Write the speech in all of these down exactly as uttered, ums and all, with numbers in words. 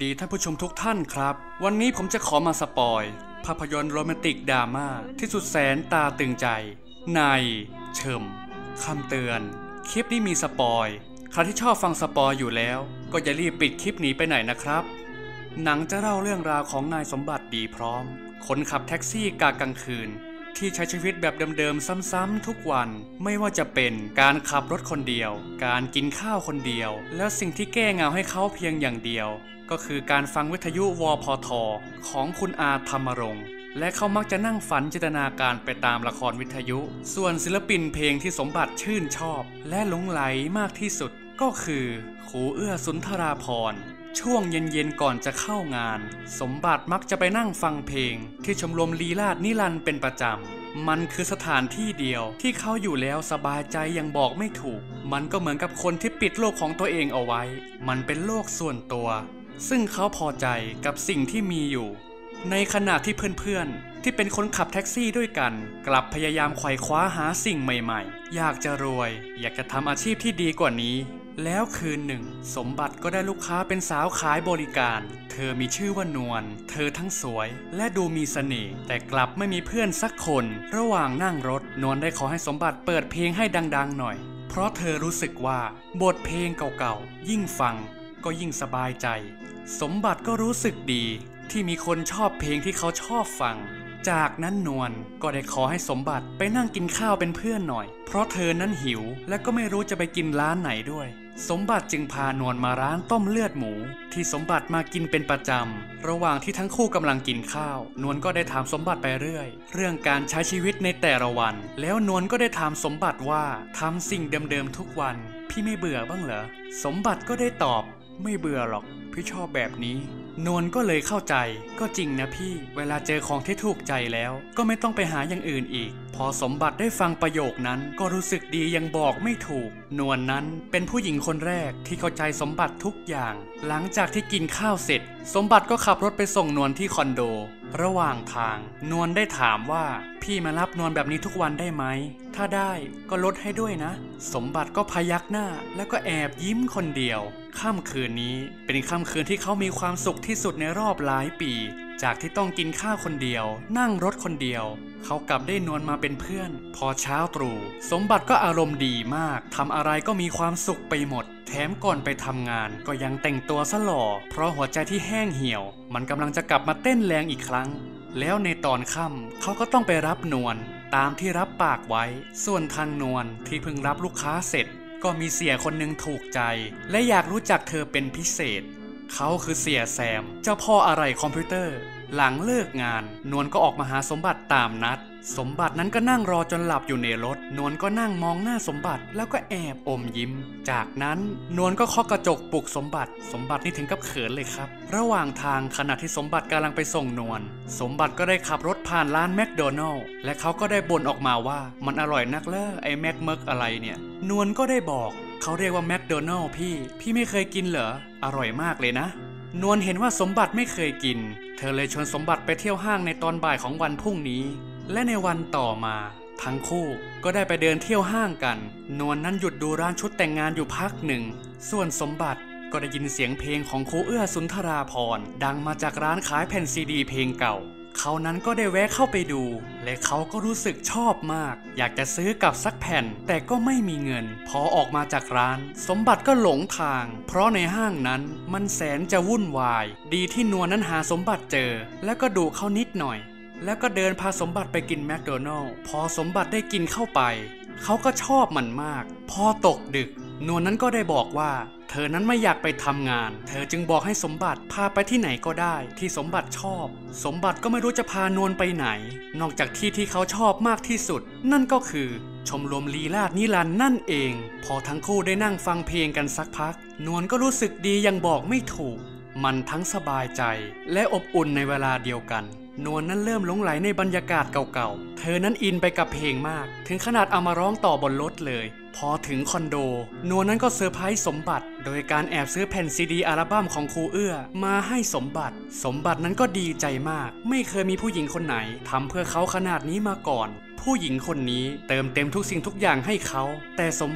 ดีท่านผู้ชมทุกท่านครับวันนี้ผมจะขอมาสปอยภาพยนตร์โรแมนติกดราม่าที่สุดแสนตาตึงใจในเชิมคำเตือนคลิปนี้มีสปอยใครที่ชอบฟังสปอยอยู่แล้วก็อย่ารีบปิดคลิปนี้ไปไหนนะครับหนังจะเล่าเรื่องราวของนายสมบัติดีพร้อมคนขับแท็กซี่กะกลางคืนที่ใช้ชีวิตแบบเดิมๆซ้ำๆทุกวันไม่ว่าจะเป็นการขับรถคนเดียวการกินข้าวคนเดียวและสิ่งที่แก้เหงาให้เขาเพียงอย่างเดียวก็คือการฟังวิทยุวพทของคุณอาธรรมรงค์และเขามักจะนั่งฝันจินตนาการไปตามละครวิทยุส่วนศิลปินเพลงที่สมบัติชื่นชอบและหลงไหลมากที่สุดก็คือครูเอื้อสุนทราภรณ์ช่วงเย็นๆก่อนจะเข้างานสมบัติมักจะไปนั่งฟังเพลงที่ชมรมลีลาศนิรันดร์เป็นประจำมันคือสถานที่เดียวที่เขาอยู่แล้วสบายใจอย่างบอกไม่ถูกมันก็เหมือนกับคนที่ปิดโลกของตัวเองเอาไว้มันเป็นโลกส่วนตัวซึ่งเขาพอใจกับสิ่งที่มีอยู่ในขณะที่เพื่อนๆที่เป็นคนขับแท็กซี่ด้วยกันกลับพยายามไขว่คว้าหาสิ่งใหม่ๆอยากจะรวยอยากจะทำอาชีพที่ดีกว่านี้แล้วคืนหนึ่งสมบัติก็ได้ลูกค้าเป็นสาวขายบริการเธอมีชื่อว่านวลเธอทั้งสวยและดูมีเสน่ห์แต่กลับไม่มีเพื่อนสักคนระหว่างนั่งรถนวลได้ขอให้สมบัติเปิดเพลงให้ดังๆหน่อยเพราะเธอรู้สึกว่าบทเพลงเก่าๆยิ่งฟังก็ยิ่งสบายใจสมบัติก็รู้สึกดีที่มีคนชอบเพลงที่เขาชอบฟังจากนั้นนวลก็ได้ขอให้สมบัติไปนั่งกินข้าวเป็นเพื่อนหน่อยเพราะเธอนั้นหิวและก็ไม่รู้จะไปกินร้านไหนด้วยสมบัติจึงพานวลมาร้านต้มเลือดหมูที่สมบัติมากินเป็นประจำระหว่างที่ทั้งคู่กำลังกินข้าวนวลก็ได้ถามสมบัติไปเรื่อยเรื่องการใช้ชีวิตในแต่ละวันแล้วนวลก็ได้ถามสมบัติว่าทำสิ่งเดิมๆทุกวันพี่ไม่เบื่อบ้างเหรอสมบัติก็ได้ตอบไม่เบื่อหรอกพี่ชอบแบบนี้นวลก็เลยเข้าใจก็จริงนะพี่เวลาเจอของที่ถูกใจแล้วก็ไม่ต้องไปหาอย่างอื่นอีกพอสมบัติได้ฟังประโยคนั้นก็รู้สึกดียังบอกไม่ถูกนวลนั้นเป็นผู้หญิงคนแรกที่เข้าใจสมบัติทุกอย่างหลังจากที่กินข้าวเสร็จสมบัติก็ขับรถไปส่งนวลที่คอนโดระหว่างทางนวลได้ถามว่าพี่มารับนวลแบบนี้ทุกวันได้ไหมถ้าได้ก็ลดให้ด้วยนะสมบัติก็พยักหน้าแล้วก็แอบยิ้มคนเดียวค่ำคืนนี้เป็นค่ำคืนที่เขามีความสุขที่สุดในรอบหลายปีจากที่ต้องกินข้าวคนเดียวนั่งรถคนเดียวเขากลับได้นวลมาเป็นเพื่อนพอเช้าตรู่สมบัติก็อารมณ์ดีมากทำอะไรก็มีความสุขไปหมดแถมก่อนไปทำงานก็ยังแต่งตัวซะหล่อเพราะหัวใจที่แห้งเหี่ยวมันกำลังจะกลับมาเต้นแรงอีกครั้งแล้วในตอนค่ำเขาก็ต้องไปรับนวลตามที่รับปากไว้ส่วนทางนวลที่เพิ่งรับลูกค้าเสร็จก็มีเสียคนหนึ่งถูกใจและอยากรู้จักเธอเป็นพิเศษเขาคือเสียแซมเจ้าพ่ออะไรคอมพิวเตอร์หลังเลิกงานนวลก็ออกมาหาสมบัติตามนัดสมบัตินั้นก็นั่งรอจนหลับอยู่ในรถนวลก็นั่งมองหน้าสมบัติแล้วก็แอบอมยิ้มจากนั้นนวลก็เคาะกระจกปลุกสมบัติสมบัตินี่ถึงกับเขินเลยครับระหว่างทางขณะที่สมบัติกำลังไปส่งนวลสมบัติก็ได้ขับรถผ่านร้านแมคโดนัลล์และเขาก็ได้บ่นออกมาว่ามันอร่อยนักเล่อไอ้แมคเมิร์กอะไรเนี่ยนวลก็ได้บอกเขาเรียกว่าแมคโดนัลล์พี่พี่ไม่เคยกินเหรออร่อยมากเลยนะนวลเห็นว่าสมบัติไม่เคยกินเธอเลยชวนสมบัติไปเที่ยวห้างในตอนบ่ายของวันพรุ่งนี้และในวันต่อมาทั้งคู่ก็ได้ไปเดินเที่ยวห้างกันนวลนั้นหยุดดูร้านชุดแต่งงานอยู่พักหนึ่งส่วนสมบัติก็ได้ยินเสียงเพลงของครูเอื้อสุนทราภรณ์ดังมาจากร้านขายแผ่นซีดีเพลงเก่าเขานั้นก็ได้แวะเข้าไปดูและเขาก็รู้สึกชอบมากอยากจะซื้อกลับสักแผ่นแต่ก็ไม่มีเงินพอออกมาจากร้านสมบัติก็หลงทางเพราะในห้างนั้นมันแสนจะวุ่นวายดีที่นวลนั้นหาสมบัติเจอแล้วก็ดูเขานิดหน่อยแล้วก็เดินพาสมบัติไปกินแมคโดนัลล์พอสมบัติได้กินเข้าไปเขาก็ชอบมันมากพอตกดึกนวลนั้นก็ได้บอกว่าเธอนั้นไม่อยากไปทำงานเธอจึงบอกให้สมบัติพาไปที่ไหนก็ได้ที่สมบัติชอบสมบัติก็ไม่รู้จะพานวลไปไหนนอกจากที่ที่เขาชอบมากที่สุดนั่นก็คือชมรมลีลาศนิรันดร์นั่นเองพอทั้งคู่ได้นั่งฟังเพลงกันสักพักนวลก็รู้สึกดียังบอกไม่ถูกมันทั้งสบายใจและอบอุ่นในเวลาเดียวกันนวลนั้นเริ่มหลงไหลในบรรยากาศเก่าๆเธอนั้นอินไปกับเพลงมากถึงขนาดเอามาร้องต่อบนรถเลยพอถึงคอนโดนวลนั้นก็เซอร์ไพรส์สมบัติโดยการแอบซื้อแผ่นซีดีอัลบั้มของครูเอื้อมาให้สมบัติสมบัตินั้นก็ดีใจมากไม่เคยมีผู้หญิงคนไหนทำเพื่อเขาขนาดนี้มาก่อนผู้หญิงคนนี้เติมเต็มทุกสิ่งทุกอย่างให้เขาแต่สมบัติ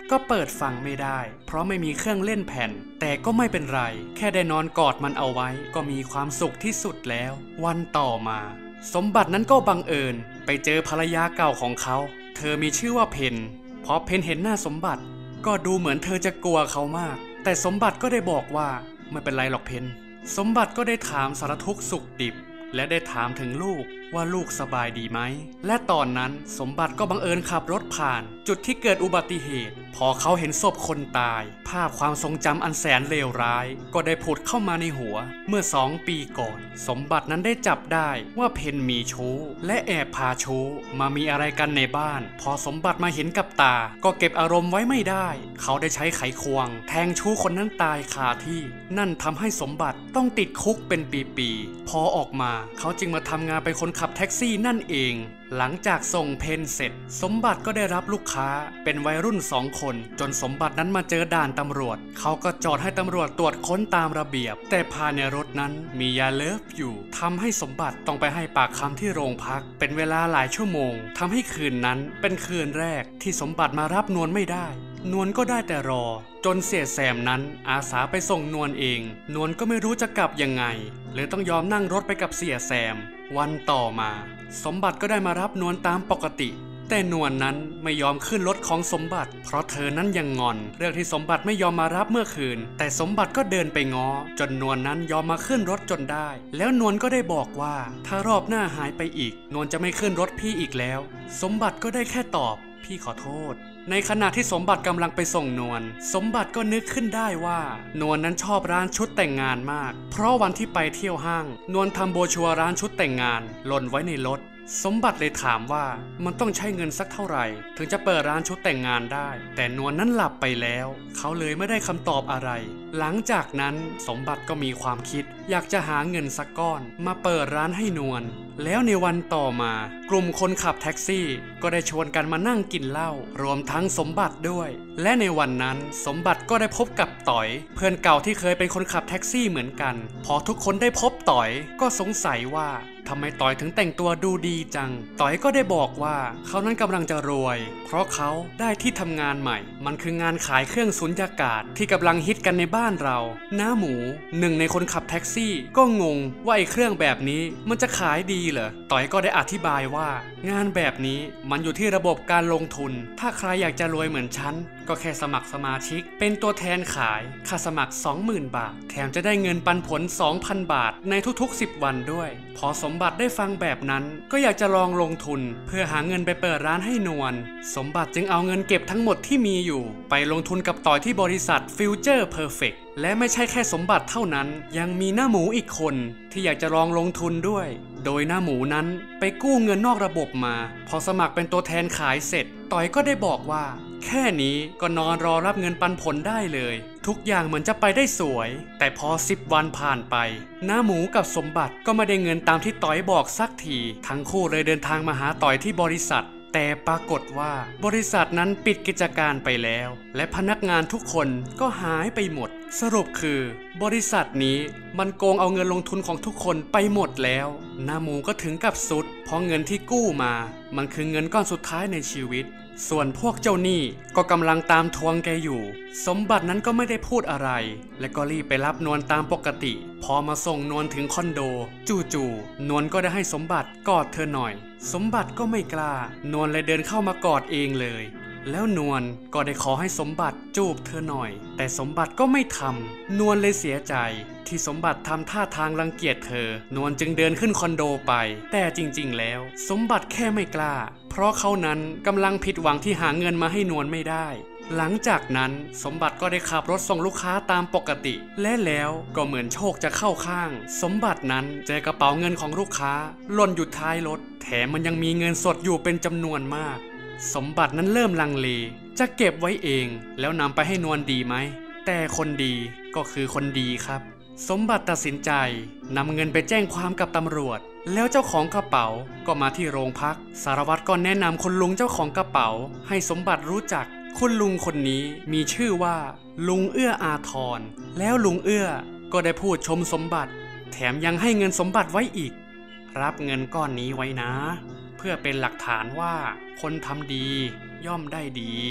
ก็เปิดฟังไม่ได้เพราะไม่มีเครื่องเล่นแผ่นแต่ก็ไม่เป็นไรแค่ได้นอนกอดมันเอาไว้ก็มีความสุขที่สุดแล้ววันต่อมาสมบัตินั้นก็บังเอิญไปเจอภรรยาเก่าของเขาเธอมีชื่อว่าเพนพอเพนเห็นหน้าสมบัติก็ดูเหมือนเธอจะกลัวเขามากแต่สมบัติก็ได้บอกว่าไม่เป็นไรหรอกเพนสมบัติก็ได้ถามสารทุกข์สุขดิบและได้ถามถึงลูกว่าลูกสบายดีไหมและตอนนั้นสมบัติก็บังเอิญขับรถผ่านจุดที่เกิดอุบัติเหตุพอเขาเห็นศพคนตายภาพความทรงจำอันแสนเลวร้ายก็ได้ผุดเข้ามาในหัวเมื่อสองปีก่อนสมบัตินั้นได้จับได้ว่าเพนมีชู้และแอบพาชู้มามีอะไรกันในบ้านพอสมบัติมาเห็นกับตาก็เก็บอารมณ์ไว้ไม่ได้เขาได้ใช้ไขควงแทงชู้คนนั้นตายคาที่นั่นทำให้สมบัติต้องติดคุกเป็นปีๆพอออกมาเขาจึงมาทำงานเป็นคนขับแท็กซี่นั่นเองหลังจากส่งเพนเสร็จสมบัติก็ได้รับลูกค้าเป็นวัยรุ่นสองคนจนสมบัตินั้นมาเจอด่านตำรวจเขาก็จอดให้ตำรวจตรวจค้นตามระเบียบแต่ภายในรถนั้นมียาเลิฟอยู่ทำให้สมบัติต้องไปให้ปากคำที่โรงพักเป็นเวลาหลายชั่วโมงทำให้คืนนั้นเป็นคืนแรกที่สมบัติมารับนวลไม่ได้นวลก็ได้แต่รอจนเสียแซมนั้นอาสาไปส่งนวลเองนวลก็ไม่รู้จะกลับยังไงเลยต้องยอมนั่งรถไปกับเสียแซมวันต่อมาสมบัติก็ได้มารับนวลตามปกติแต่นวลนั้นไม่ยอมขึ้นรถของสมบัติเพราะเธอนั้นยังงอนเรื่องที่สมบัติไม่ยอมมารับเมื่อคืนแต่สมบัติก็เดินไปง้อจนนวลนั้นยอมมาขึ้นรถจนได้แล้วนวลก็ได้บอกว่าถ้ารอบหน้าหายไปอีกนวลจะไม่ขึ้นรถพี่อีกแล้วสมบัติก็ได้แค่ตอบพี่ขอโทษในขณะที่สมบัติกำลังไปส่งนวลสมบัติก็นึกขึ้นได้ว่านวลนั้นชอบร้านชุดแต่งงานมากเพราะวันที่ไปเที่ยวห้างนวลทำโบชัวร้านชุดแต่งงานหล่นไว้ในรถสมบัติเลยถามว่ามันต้องใช้เงินสักเท่าไหร่ถึงจะเปิดร้านชุดแต่งงานได้แต่นวลนั้นหลับไปแล้วเขาเลยไม่ได้คำตอบอะไรหลังจากนั้นสมบัติก็มีความคิดอยากจะหาเงินสักก้อนมาเปิดร้านให้นวลแล้วในวันต่อมากลุ่มคนขับแท็กซี่ก็ได้ชวนกันมานั่งกินเหล้ารวมทั้งสมบัติด้วยและในวันนั้นสมบัติก็ได้พบกับต๋อยเพื่อนเก่าที่เคยเป็นคนขับแท็กซี่เหมือนกันพอทุกคนได้พบต๋อยก็สงสัยว่าทำไมต๋อยถึงแต่งตัวดูดีจังต๋อยก็ได้บอกว่าเขานั้นกำลังจะรวยเพราะเขาได้ที่ทำงานใหม่มันคืองานขายเครื่องสุญญากาศที่กำลังฮิตกันในบ้านเราน้าหมูหนึ่งในคนขับแท็กซี่ก็งงว่าไอ้เครื่องแบบนี้มันจะขายดีเหรอต๋อยก็ได้อธิบายว่างานแบบนี้มันอยู่ที่ระบบการลงทุนถ้าใครอยากจะรวยเหมือนฉันก็แค่สมัครสมาชิกเป็นตัวแทนขายค่าสมัคร สองหมื่น บาทแถมจะได้เงินปันผล สองพัน บาทในทุกๆสิบวันด้วยพอสมบัติได้ฟังแบบนั้นก็อยากจะลองลงทุนเพื่อหาเงินไปเปิดร้านให้นวลสมบัติจึงเอาเงินเก็บทั้งหมดที่มีอยู่ไปลงทุนกับต่อยที่บริษัท Future Perfect และไม่ใช่แค่สมบัติเท่านั้นยังมีหน้าหมูอีกคนที่อยากจะลองลงทุนด้วยโดยหน้าหมูนั้นไปกู้เงินนอกระบบมาพอสมัครเป็นตัวแทนขายเสร็จต่อยก็ได้บอกว่าแค่นี้ก็นอนรอรับเงินปันผลได้เลยทุกอย่างเหมือนจะไปได้สวยแต่พอสิบวันผ่านไปหน้าหมูกับสมบัติก็ไม่ได้เงินตามที่ต่อยบอกสักทีทั้งคู่เลยเดินทางมาหาต่อยที่บริษัทแต่ปรากฏว่าบริษัทนั้นปิดกิจการไปแล้วและพนักงานทุกคนก็หายไปหมดสรุปคือบริษัทนี้มันโกงเอาเงินลงทุนของทุกคนไปหมดแล้วหน้าหมูก็ถึงกับสุดเพราะเงินที่กู้มามันคือเงินก้อนสุดท้ายในชีวิตส่วนพวกเจ้าหนี้ก็กำลังตามทวงแกอยู่สมบัตินั้นก็ไม่ได้พูดอะไรและก็รีบไปรับนวลตามปกติพอมาส่งนวลถึงคอนโดจู่ๆนวลก็ได้ให้สมบัติกอดเธอหน่อยสมบัติก็ไม่กล้านวลเลยเดินเข้ามากอดเองเลยแล้วนวลก็ได้ขอให้สมบัติจูบเธอหน่อยแต่สมบัติก็ไม่ทำนวลเลยเสียใจที่สมบัติทำท่าทางรังเกียจเธอนวลจึงเดินขึ้นคอนโดไปแต่จริงๆแล้วสมบัติแค่ไม่กล้าเพราะเขานั้นกำลังผิดหวังที่หาเงินมาให้นวลไม่ได้หลังจากนั้นสมบัติก็ได้ขับรถส่งลูกค้าตามปกติและแล้วก็เหมือนโชคจะเข้าข้างสมบัตินั้นเจอกระเป๋าเงินของลูกค้าหล่นอยู่ท้ายรถแถมมันยังมีเงินสดอยู่เป็นจำนวนมากสมบัตินั้นเริ่มลังเลจะเก็บไว้เองแล้วนำไปให้นวลดีไหมแต่คนดีก็คือคนดีครับสมบัติตัดสินใจนำเงินไปแจ้งความกับตำรวจแล้วเจ้าของกระเป๋าก็มาที่โรงพักสารวัตรก็แนะนำคุณลุงเจ้าของกระเป๋าให้สมบัติรู้จักคุณลุงคนนี้มีชื่อว่าลุงเอื้ออาทรแล้วลุงเอื้อก็ได้พูดชมสมบัติแถมยังให้เงินสมบัติไว้อีกรับเงินก้อนนี้ไว้นะเพื่อเป็นหลักฐานว่าคนทำดีย่อมได้ดี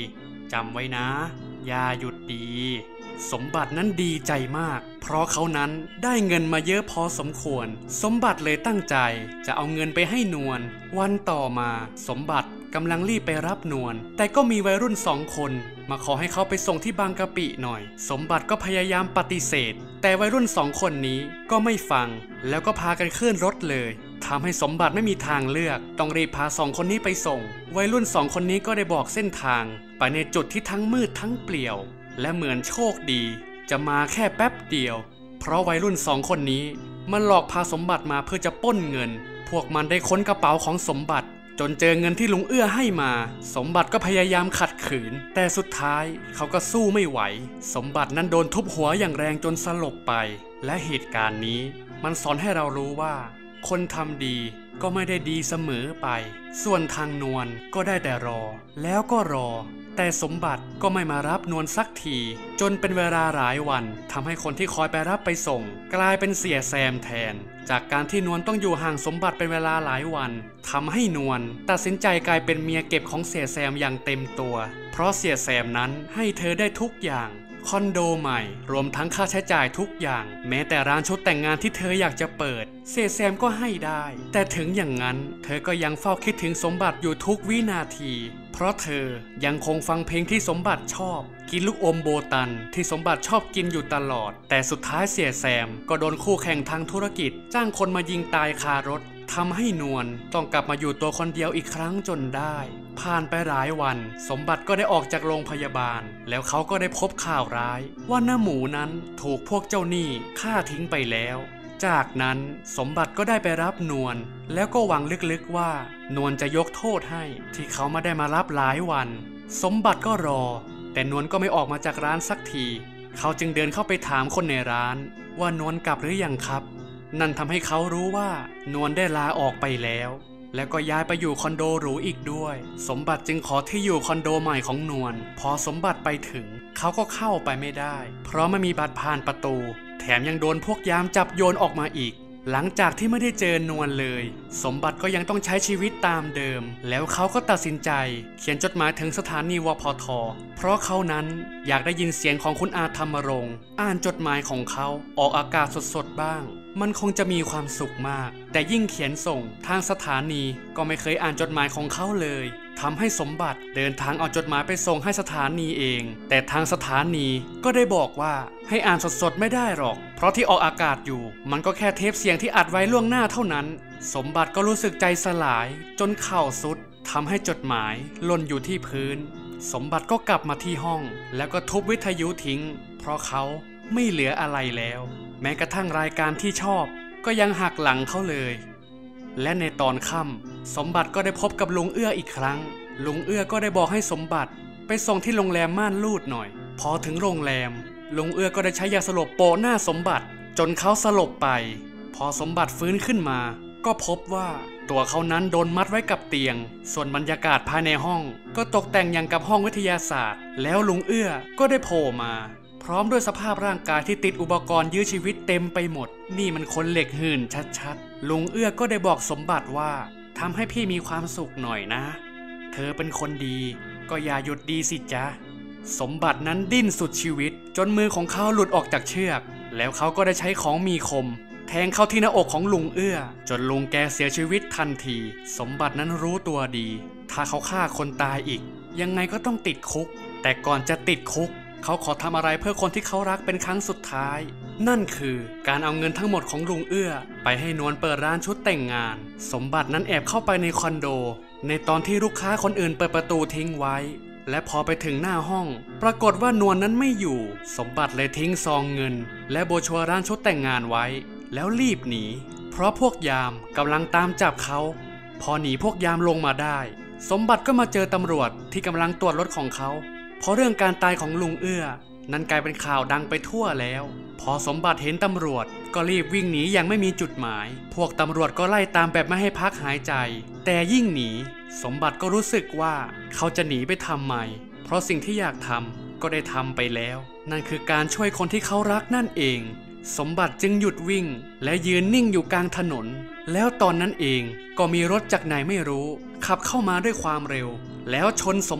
จำไว้นะอย่าหยุดดีสมบัตินั้นดีใจมากเพราะเขานั้นได้เงินมาเยอะพอสมควรสมบัติเลยตั้งใจจะเอาเงินไปให้นวลวันต่อมาสมบัติกำลังรีบไปรับนวลแต่ก็มีวัยรุ่นสองคนมาขอให้เขาไปส่งที่บางกะปิหน่อยสมบัติก็พยายามปฏิเสธแต่วัยรุ่นสองคนนี้ก็ไม่ฟังแล้วก็พากันขึ้นรถเลยทำให้สมบัติไม่มีทางเลือกต้องรีบพาสองคนนี้ไปส่งวัยรุ่นสองคนนี้ก็ได้บอกเส้นทางไปในจุดที่ทั้งมืดทั้งเปลี่ยวและเหมือนโชคดีจะมาแค่แป๊บเดียวเพราะวัยรุ่นสองคนนี้มันหลอกพาสมบัติมาเพื่อจะปล้นเงินพวกมันได้ค้นกระเป๋าของสมบัติจนเจอเงินที่ลุงเอื้อให้มาสมบัติก็พยายามขัดขืนแต่สุดท้ายเขาก็สู้ไม่ไหวสมบัตินั้นโดนทุบหัวอย่างแรงจนสลบไปและเหตุการณ์นี้มันสอนให้เรารู้ว่าคนทำดีก็ไม่ได้ดีเสมอไปส่วนทางนวลก็ได้แต่รอแล้วก็รอแต่สมบัติก็ไม่มารับนวลสักทีจนเป็นเวลาหลายวันทำให้คนที่คอยไปรับไปส่งกลายเป็นเสียแซมแทนจากการที่นวลต้องอยู่ห่างสมบัติเป็นเวลาหลายวันทำให้นวลตัดสินใจกลายเป็นเมียเก็บของเสียแซมอย่างเต็มตัวเพราะเสียแซมนั้นให้เธอได้ทุกอย่างคอนโดใหม่รวมทั้งค่าใช้จ่ายทุกอย่างแม้แต่ร้านชุดแต่งงานที่เธออยากจะเปิดเสียแซมก็ให้ได้แต่ถึงอย่างนั้นเธอก็ยังเฝ้าคิดถึงสมบัติอยู่ทุกวินาทีเพราะเธอยังคงฟังเพลงที่สมบัติชอบกินลูกอมโบตันที่สมบัติชอบกินอยู่ตลอดแต่สุดท้ายเสียแซมก็โดนคู่แข่งทางธุรกิจจ้างคนมายิงตายคารถทำให้นวลต้องกลับมาอยู่ตัวคนเดียวอีกครั้งจนได้ผ่านไปหลายวันสมบัติก็ได้ออกจากโรงพยาบาลแล้วเขาก็ได้พบข่าวร้ายว่าน้าหมูนั้นถูกพวกเจ้าหนี้ฆ่าทิ้งไปแล้วจากนั้นสมบัติก็ได้ไปรับนวลแล้วก็หวังลึกๆว่านวลจะยกโทษให้ที่เขาไม่ได้มารับหลายวันสมบัติก็รอแต่นวลก็ไม่ออกมาจากร้านสักทีเขาจึงเดินเข้าไปถามคนในร้านว่านวลกลับหรือยังครับนั่นทำให้เขารู้ว่านวลได้ลาออกไปแล้วแล้วก็ย้ายไปอยู่คอนโดหรูอีกด้วยสมบัติจึงขอที่อยู่คอนโดใหม่ของนวลพอสมบัติไปถึงเขาก็เข้าไปไม่ได้เพราะไม่มีบัตรผ่านประตูแถมยังโดนพวกยามจับโยนออกมาอีกหลังจากที่ไม่ได้เจอนวลเลยสมบัติก็ยังต้องใช้ชีวิตตามเดิมแล้วเขาก็ตัดสินใจเขียนจดหมายถึงสถานีวพท.เพราะเขานั้นอยากได้ยินเสียงของคุณอาธรรมรงค์อ่านจดหมายของเขาออกอากาศสดๆบ้างมันคงจะมีความสุขมากแต่ยิ่งเขียนส่งทางสถานีก็ไม่เคยอ่านจดหมายของเขาเลยทำให้สมบัติเดินทางเอาจดหมายไปส่งให้สถานีเองแต่ทางสถานีก็ได้บอกว่าให้อ่านสดๆไม่ได้หรอกเพราะที่ออกอากาศอยู่มันก็แค่เทปเสียงที่อัดไว้ล่วงหน้าเท่านั้นสมบัติก็รู้สึกใจสลายจนเข่าสุดทำให้จดหมายหล่นอยู่ที่พื้นสมบัติก็กลับมาที่ห้องแล้วก็ทุบวิทยุทิ้งเพราะเขาไม่เหลืออะไรแล้วแม้กระทั่งรายการที่ชอบก็ยังหักหลังเขาเลยและในตอนค่ำสมบัติก็ได้พบกับลุงเอื้ออีกครั้งลุงเอื้อก็ได้บอกให้สมบัติไปส่งที่โรงแรมม่านรูดหน่อยพอถึงโรงแรมลุงเอื้อก็ได้ใช้ยาสลบโปะหน้าสมบัติจนเขาสลบไปพอสมบัติฟื้นขึ้นมาก็พบว่าตัวเขานั้นโดนมัดไว้กับเตียงส่วนบรรยากาศภายในห้องก็ตกแต่งอย่างกับห้องวิทยาศาสตร์แล้วลุงเอื้อก็ได้โผล่มาพร้อมด้วยสภาพร่างกายที่ติดอุปกรณ์ยื้อชีวิตเต็มไปหมดนี่มันคนเหล็กหื่นชัดๆลุงเอื้อก็ได้บอกสมบัติว่าทำให้พี่มีความสุขหน่อยนะเธอเป็นคนดีก็อย่าหยุดดีสิจ๊ะสมบัตินั้นดิ้นสุดชีวิตจนมือของเขาหลุดออกจากเชือกแล้วเขาก็ได้ใช้ของมีคมแทงเข้าที่หน้าอกของลุงเอื้อจนลุงแกเสียชีวิตทันทีสมบัตินั้นรู้ตัวดีถ้าเขาฆ่าคนตายอีกยังไงก็ต้องติดคุกแต่ก่อนจะติดคุกเขาขอทำอะไรเพื่อคนที่เขารักเป็นครั้งสุดท้ายนั่นคือการเอาเงินทั้งหมดของลุงเอื้อไปให้นวลเปิดร้านชุดแต่งงานสมบัตินั้นแอบเข้าไปในคอนโดในตอนที่ลูกค้าคนอื่นเปิดประตูทิ้งไว้และพอไปถึงหน้าห้องปรากฏว่านวลนั้นไม่อยู่สมบัติเลยทิ้งซองเงินและโบรชัวร์ร้านชุดแต่งงานไว้แล้วรีบหนีเพราะพวกยามกำลังตามจับเขาพอหนีพวกยามลงมาได้สมบัติก็มาเจอตำรวจที่กำลังตรวจรถของเขาเพราะเรื่องการตายของลุงเอื้อนั้นกลายเป็นข่าวดังไปทั่วแล้วพอสมบัติเห็นตำรวจก็รีบวิ่งหนีอย่างไม่มีจุดหมายพวกตำรวจก็ไล่ตามแบบไม่ให้พักหายใจแต่ยิ่งหนีสมบัติก็รู้สึกว่าเขาจะหนีไปทำไมเพราะสิ่งที่อยากทำก็ได้ทำไปแล้วนั่นคือการช่วยคนที่เขารักนั่นเองสมบัติจึงหยุดวิ่งและยืนนิ่งอยู่กลางถนนแล้วตอนนั้นเองก็มีรถจากไหนไม่รู้ขับเข้ามาด้วยความเร็วแล้วชนสมบัติ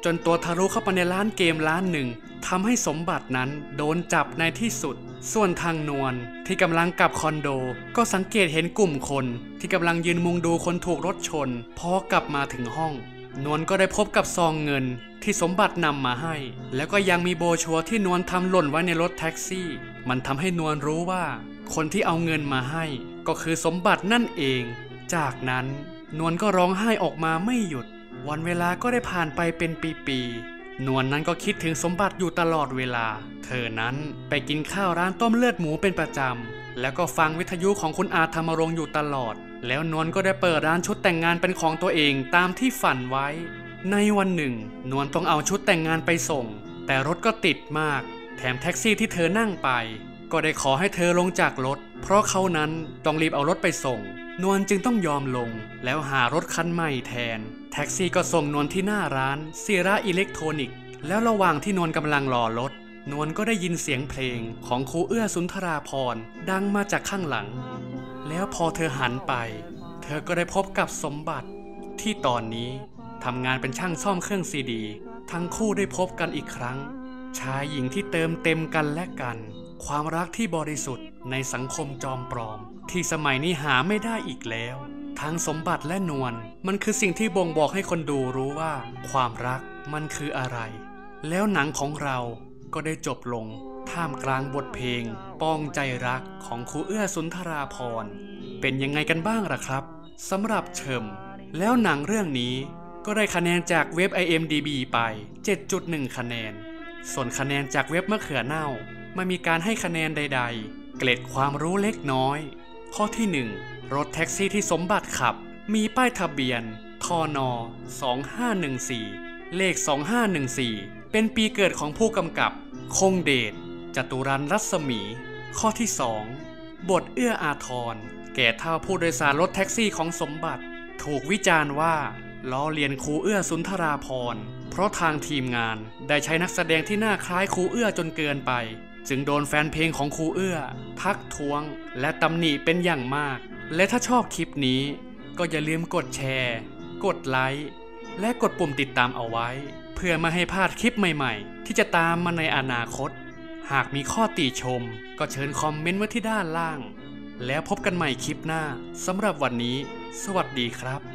จนตัวทะลุเข้าไปในร้านเกมร้านหนึ่งทำให้สมบัตินั้นโดนจับในที่สุดส่วนทางนวลที่กำลังกลับคอนโดก็สังเกตเห็นกลุ่มคนที่กำลังยืนมุงดูคนถูกรถชนพอกลับมาถึงห้องนวลก็ได้พบกับซองเงินที่สมบัตินำมาให้แล้วก็ยังมีโบรชัวร์ที่นวลทำหล่นไว้ในรถแท็กซี่มันทำให้นวลรู้ว่าคนที่เอาเงินมาให้ก็คือสมบัตินั่นเองจากนั้นนวลก็ร้องไห้ออกมาไม่หยุดวันเวลาก็ได้ผ่านไปเป็นปีๆนวลนั้นก็คิดถึงสมบัติอยู่ตลอดเวลาเธอนั้นไปกินข้าวร้านต้มเลือดหมูเป็นประจำแล้วก็ฟังวิทยุของคุณอาธรรมรงค์อยู่ตลอดแล้วนวลก็ได้เปิดร้านชุดแต่งงานเป็นของตัวเองตามที่ฝันไว้ในวันหนึ่งนวลต้องเอาชุดแต่งงานไปส่งแต่รถก็ติดมากแถมแท็กซี่ที่เธอนั่งไปก็ได้ขอให้เธอลงจากรถเพราะเขานั้นต้องรีบเอารถไปส่งนวลจึงต้องยอมลงแล้วหารถคันใหม่แทนแท็กซี่ก็ส่งนวลที่หน้าร้านศิระอิเล็กทรอนิกส์แล้วระหว่างที่นวลกำลังรอรถนวลก็ได้ยินเสียงเพลงของครูเอื้อสุนทราภรณ์ดังมาจากข้างหลังแล้วพอเธอหันไปเธอก็ได้พบกับสมบัติที่ตอนนี้ทำงานเป็นช่างซ่อมเครื่องซีดีทั้งคู่ได้พบกันอีกครั้งชายหญิงที่เติมเต็มกันและกันความรักที่บริสุทธิ์ในสังคมจอมปลอมที่สมัยนี้หาไม่ได้อีกแล้วทั้งสมบัติและนวลมันคือสิ่งที่บ่งบอกให้คนดูรู้ว่าความรักมันคืออะไรแล้วหนังของเราก็ได้จบลงท่ามกลางบทเพลงป้องใจรักของครูเอื้อสุนทราภรณ์เป็นยังไงกันบ้างล่ะครับสำหรับเชิมแล้วหนังเรื่องนี้ก็ได้คะแนนจากเว็บ ไอ เอ็ม ดี บี ไป เจ็ดจุดหนึ่ง คะแนนส่วนคะแนนจากเว็บมะเขือเน่าไม่มีการให้คะแนนใดๆเกร็ดความรู้เล็กน้อยข้อที่หนึ่งรถแท็กซี่ที่สมบัติขับมีป้ายทะเบียนทนสองห้าหนึ่งสี่เลขสองห้าหนึ่งสี่เป็นปีเกิดของผู้กำกับคงเดชจตุรันรัศมีข้อที่สองบทเอื้ออาทรแก่เท่าผู้โดยสารรถแท็กซี่ของสมบัติถูกวิจารณ์ว่าล้อเลียนครูเอื้อสุนทราภรณ์เพราะทางทีมงานได้ใช้นักแสดงที่หน้าคล้ายครูเอื้อจนเกินไปจึงโดนแฟนเพลงของครูเอื้อทักท้วงและตำหนิเป็นอย่างมากและถ้าชอบคลิปนี้ก็อย่าลืมกดแชร์กดไลค์และกดปุ่มติดตามเอาไว้เพื่อไม่ให้พลาดคลิปใหม่ๆที่จะตามมาในอนาคตหากมีข้อติชมก็เชิญคอมเมนต์ไว้ที่ด้านล่างแล้วพบกันใหม่คลิปหน้าสำหรับวันนี้สวัสดีครับ